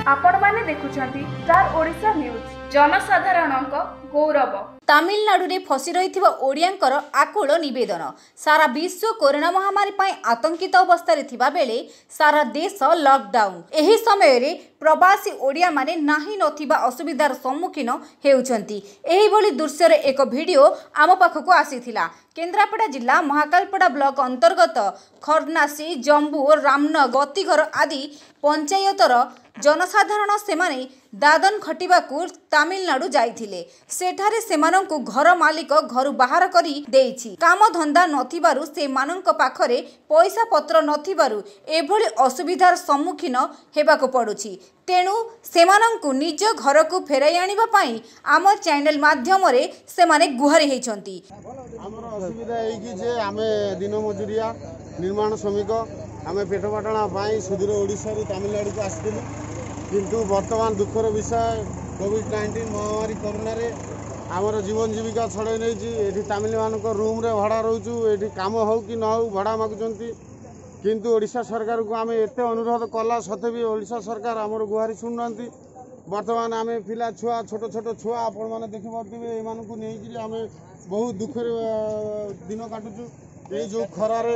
आपण माने देखुछंती स्टार ओडिशा न्यूज जनसाधारणक गौरव। तमिलनाडु रे फसी रहिथिबा ओडियांकर आकुल निवेदन। सारा विश्व कोरोना महामारी पाई आतंकित अवस्था थिबा बेले सारा देश लॉकडाउन। एही समय रे प्रवासी ओडिया माने नाही नथिबा असुविधार सम्मुखीन हेउछंती। एही भली दृश्य रे एक वीडियो आम पाखकु आसीथिला। केन्द्रापड़ा जिला महाकालपड़ा ब्लॉक अंतर्गत खरनासी, जम्बू, रामनगर, गतिघर आदि पंचायतर जनसाधारण सेमाने दादन खटिबाकू तमिलनाडु जाइथिले। सेठारे सेमानंकु घर मालिक घर बाहर करी देइछि। काम धंदा नथिबारु सेमानंक पाखरे पैसा पत्र नथिबारु एभली असुविधार सम्मुखीन हेबाकू पडुछि। तेणु सेमानंकु निज घरकू फेराई आनिबा पई आम चैनल माध्यम रे सेमाने गुहारी हेइछंती। हमर असुविधा एई कि जे आमे दिन मजुरिया निर्माण श्रमिक आमे पेटपाटणा पाई सुदूर ओडिसा रे तमिलनाडु को आस्थिलु, किंतु वर्तमान दुखर विषय कोविड-19 महामारी कोरोना रे आमर जीवन जीविका छड़े नहीं। ये तमिल मान रूम रे भड़ा रोचु, ये कम हो कि न हो भड़ा मागुंट, किंतु ओडिशा सरकार को आम एत अनुरोध कला सत्वे भी ओडिशा सरकार आमर गुहारी शुणुना। बर्तमान आम पिला छुआ छोट छोट छुआ आपण मैंने देखिपे नहीं आम बहुत दुखर दिन काटुचु। ये जो खरारे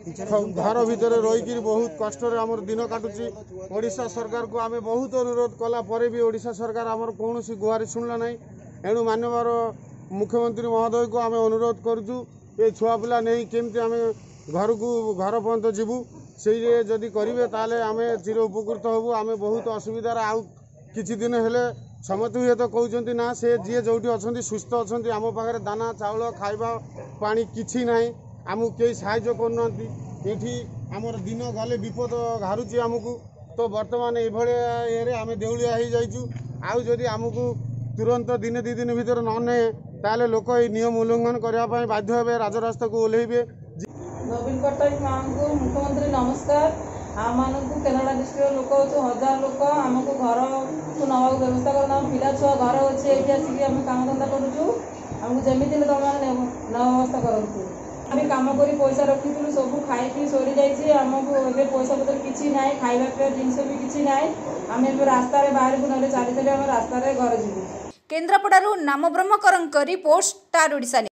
घर भितर रहीकि बहुत कष्ट आमर दिन काटुची। ओडिशा सरकार को आम बहुत अनुरोध कला परे भी ओडिशा सरकार आमर कौन गुहारी शुणला ना। एणु मानवर मुख्यमंत्री महोदय को आम अनुरोध करुचु, ये छुआ पिला नहीं केमती आम घर को घर पर्यंत जीवु से जदि करेंगे ताले आम चिर उपकृत हबु। आम बहुत असुविधार आउ किछि दिन हेले समस्त हुए तो कहते ना से जी जो अच्छा सुस्थ अच्छा आम पाखे दाना चाउल खाइबा पानी किछि नाही, आमको कई साहाय्य करना। ये आमर दिन गले विपद घारुची आमको। तो बर्तमान ये आम देउलिया हो जाइचु। आउ जदि आमको तुरंत दिन दी दिन भीतर न ने ताले लोक ये नियम उल्लंघन करने बाध्य हे, राजरास्ता को ओह्लैबे। नवीन पट्टनायक मानू मुख्यमंत्री नमस्कार। आम मानक केन्द्रापड़ा डिस्ट्रिक्ट लोक हो हजार लोक आमको घर को नवा व्यवस्था करना। पिला छुआ घर अच्छे ये आसिक आम काम धंदा करुचु, आमको जमी तुम व्यवस्था करूँ। आम कम कर पैसा रखी सब खाई सरी जाइए। आमको ए पैसा पतर किसी ना, खाଇବା पिया जिनस भी किसी ना। आम रास्तार बाहर को ना चली चली आम रास्तार घर जीवु। केन्द्रापड़ारू नाम ब्रह्मकरंक रिपोर्ट स्टार ओडिशा।